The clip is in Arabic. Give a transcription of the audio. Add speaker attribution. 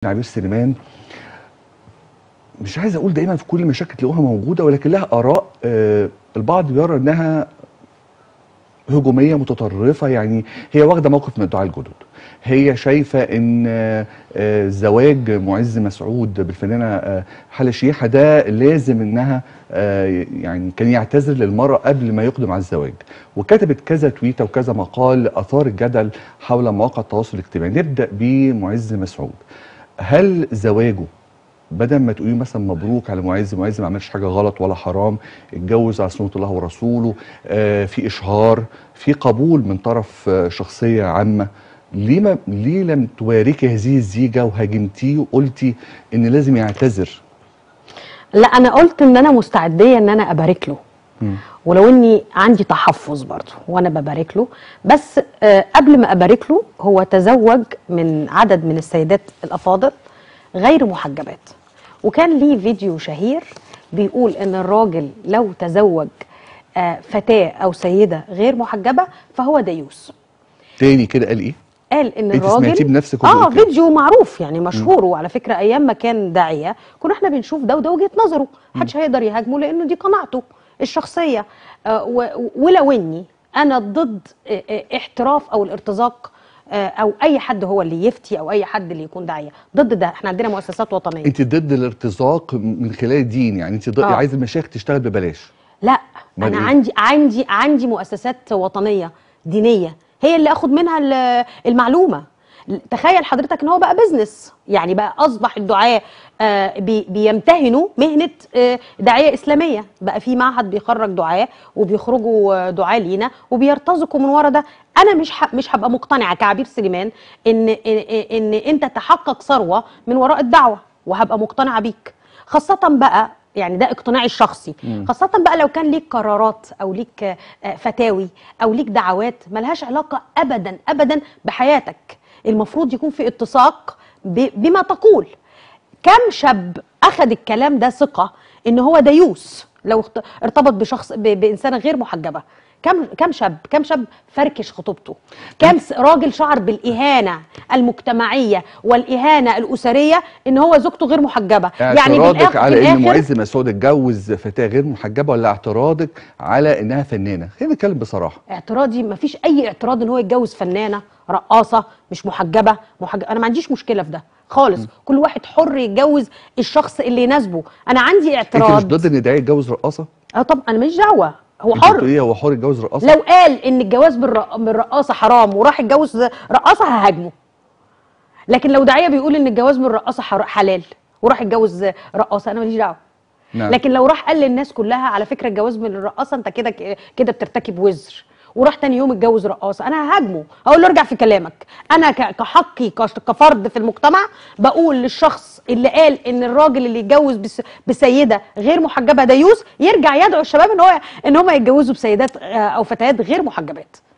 Speaker 1: عبير سليمان مش عايز اقول دايما في كل المشاكل تلاقوها موجوده، ولكن لها اراء البعض بيرى انها هجوميه متطرفه. يعني هي واخده موقف من الدعاة الجدد، هي شايفه ان زواج معز مسعود بالفنانه حلا شيحه ده لازم انها يعني كان يعتذر للمراه قبل ما يقدم على الزواج، وكتبت كذا تويته وكذا مقال اثار الجدل حول مواقع التواصل الاجتماعي. نبدا بمعز مسعود. هل زواجه بدل ما تقولي مثلا مبروك على معز ما عملش حاجه غلط ولا حرام، اتجوز على سنه الله ورسوله، في اشهار، في قبول من طرف شخصيه عامه، ليه لم تباركي هذه الزيجه وهاجمتيه وقلتي ان لازم يعتذر؟
Speaker 2: لا، انا قلت ان انا مستعديه ان انا ابارك له، ولو اني عندي تحفظ برضه وانا ببارك له، بس قبل ما ابارك له هو تزوج من عدد من السيدات الافاضل غير محجبات، وكان ليه فيديو شهير بيقول ان الراجل لو تزوج فتاة او سيدة غير محجبة فهو ديوس.
Speaker 1: تاني كده قال ايه؟
Speaker 2: قال ان
Speaker 1: انت
Speaker 2: الراجل
Speaker 1: سمعتيه بنفسك
Speaker 2: فيديو معروف يعني مشهور، وعلى فكرة ايام ما كان داعية كنا احنا بنشوف ده وده وجهة نظره، محدش هيقدر يهاجمه لانه دي قناعته الشخصية. ولو اني انا ضد احتراف او الارتزاق او اي حد هو اللي يفتي او اي حد اللي يكون داعيه، ضد ده. احنا عندنا مؤسسات وطنيه.
Speaker 1: انت ضد الارتزاق من خلال الدين، يعني انت عايز المشايخ تشتغل ببلاش؟
Speaker 2: لا، انا عندي مؤسسات وطنيه دينيه هي اللي اخد منها المعلومه. تخيل حضرتك ان هو بقى بيزنس، يعني بقى اصبح الدعاة بيمتهنوا مهنه داعيه اسلاميه، بقى في معهد بيخرج دعاة وبيخرجوا دعاة لينا وبيرتزقوا من ورا ده. انا مش هبقى مقتنعه كعبير سليمان ان انت تحقق ثروه من وراء الدعوه، وهبقى مقتنعه بيك، خاصه بقى يعني ده اقتناعي الشخصي، خاصة بقى لو كان ليك قرارات أو ليك فتاوي أو ليك دعوات ملهاش علاقة أبدا أبدا بحياتك. المفروض يكون في اتساق بما تقول. كم شاب أخذ الكلام ده ثقة إن هو ديوس لو ارتبط بشخص بإنسانة غير محجبة؟ كم شاب فركش خطوبته؟ كم راجل شعر بالإهانة المجتمعية والإهانة الأسرية إن هو زوجته غير محجبة؟
Speaker 1: يعني اعتراضك على إن معز مسعود اتجوز فتاة غير محجبة، ولا اعتراضك على إنها فنانة؟ خلينا نتكلم بصراحة.
Speaker 2: اعتراضي مفيش أي اعتراض إن هو يتجوز فنانة رقاصة مش محجبة. أنا ما عنديش مشكلة في ده خالص. كل واحد حر يتجوز الشخص اللي يناسبه. أنا عندي اعتراض.
Speaker 1: أنت مش ضد إن ده يتجوز رقاصة؟
Speaker 2: طب أنا ماليش دعوة، هو حر.
Speaker 1: ايه هو حر يتجوز رقاصه؟
Speaker 2: لو قال ان الجواز بالرقاصه حرام وراح يتجوز رقاصه ههاجمه. لكن لو داعيه بيقول ان الجواز بالرقاصه حلال وراح يتجوز رقاصه انا ماليش دعوه. نعم. لكن لو راح قال للناس كلها على فكره الجواز من الرقاصه انت كده بترتكب وزر، وراح تاني يوم اتجوز رقاصه، انا ههاجمه، هقول له ارجع في كلامك. انا كحقي كفرد في المجتمع بقول للشخص اللي قال ان الراجل اللي يتجوز بسيده غير محجبه ديوس يرجع يدعو الشباب ان هم يتجوزوا بسيدات او فتيات غير محجبات.